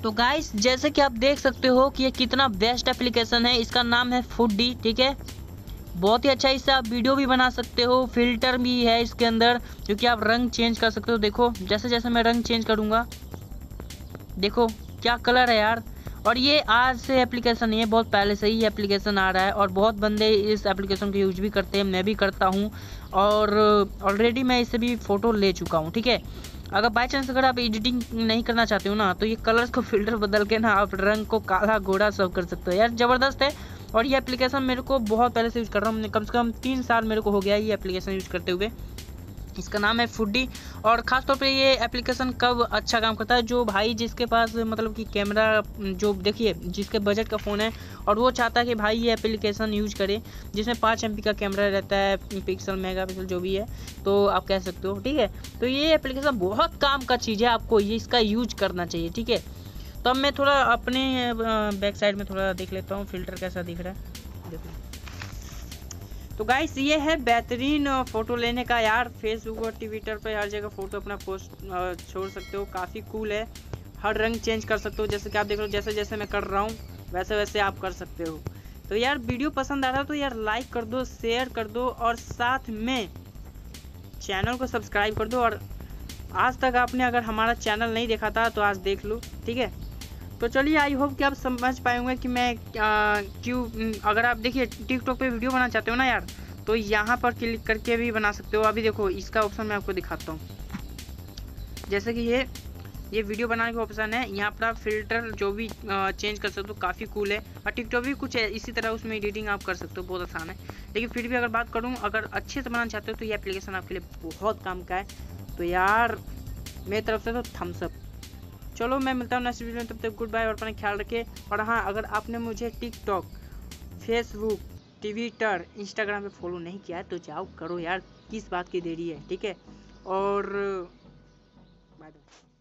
तो गाइस जैसे कि आप देख सकते हो कि ये कितना बेस्ट एप्लीकेशन है। इसका नाम है फूडी, ठीक है। बहुत ही अच्छा, इससे आप वीडियो भी बना सकते हो, फिल्टर भी है इसके अंदर, क्योंकि आप रंग चेंज कर सकते हो। देखो जैसे जैसे मैं रंग चेंज करूँगा, देखो क्या कलर है यार। और ये आज से एप्लीकेशन नहीं है, बहुत पहले से ही एप्लीकेशन आ रहा है और बहुत बंदे इस एप्लीकेशन को यूज भी करते हैं, मैं भी करता हूँ। और ऑलरेडी मैं इससे भी फ़ोटो ले चुका हूँ, ठीक है। अगर बाई चांस अगर आप एडिटिंग नहीं करना चाहते हो ना, तो ये कलर्स को फिल्टर बदल के ना आप रंग को काला गोरा सब कर सकते हो यार, ज़बरदस्त है। और ये एप्लीकेशन मेरे को बहुत पहले से यूज़ कर रहा हूँ, कम से कम 3 साल मेरे को हो गया ये एप्लीकेशन यूज़ करते हुए। इसका नाम है फूडी। और ख़ास तौर पे ये एप्लीकेशन कब अच्छा काम करता है, जो भाई जिसके पास मतलब कि कैमरा, जो देखिए जिसके बजट का फ़ोन है और वो चाहता है कि भाई ये एप्लीकेशन यूज़ करे, जिसमें 5 MP का कैमरा रहता है, पिक्सल मेगापिक्सल जो भी है, तो आप कह सकते हो, ठीक है। तो ये एप्लीकेशन बहुत काम का चीज़ है, आपको ये इसका यूज करना चाहिए, ठीक है। तो अब मैं थोड़ा अपने बैक साइड में थोड़ा देख लेता हूँ फ़िल्टर कैसा दिख रहा है, देखो। तो गाइस ये है बेहतरीन फ़ोटो लेने का यार। फेसबुक और ट्विटर पे हर जगह फ़ोटो अपना पोस्ट छोड़ सकते हो, काफ़ी कूल है। हर रंग चेंज कर सकते हो, जैसे कि आप देख रहे हो, जैसे जैसे मैं कर रहा हूँ वैसे वैसे आप कर सकते हो। तो यार वीडियो पसंद आ रहा है तो यार लाइक कर दो, शेयर कर दो और साथ में चैनल को सब्सक्राइब कर दो। और आज तक आपने अगर हमारा चैनल नहीं देखा था तो आज देख लो, ठीक है। तो चलिए, आई होप कि आप समझ पाए होंगे कि मैं क्यों, अगर आप देखिए टिकटॉक पे वीडियो बनाना चाहते हो ना यार, तो यहाँ पर क्लिक करके भी बना सकते हो। अभी देखो इसका ऑप्शन मैं आपको दिखाता हूँ, जैसे कि ये वीडियो बनाने का ऑप्शन है, यहाँ पर आप फिल्टर जो भी चेंज कर सकते हो, काफ़ी कूल है। और टिकटॉक भी कुछ है इसी तरह, उसमें एडिटिंग आप कर सकते हो, बहुत आसान है। लेकिन फिर भी अगर बात करूँ, अगर अच्छे से बनाना चाहते हो तो ये एप्लीकेशन आपके लिए बहुत काम का है। तो यार मेरी तरफ से तो थम्स अप। चलो मैं मिलता हूँ नेक्स्ट वीडियो में, तब तक गुड बाय और अपना ख्याल रखें। और हाँ, अगर आपने मुझे टिकटॉक, फेसबुक, ट्विटर, इंस्टाग्राम पे फॉलो नहीं किया है तो जाओ करो यार, किस बात की देरी है, ठीक है। और बाय बाय।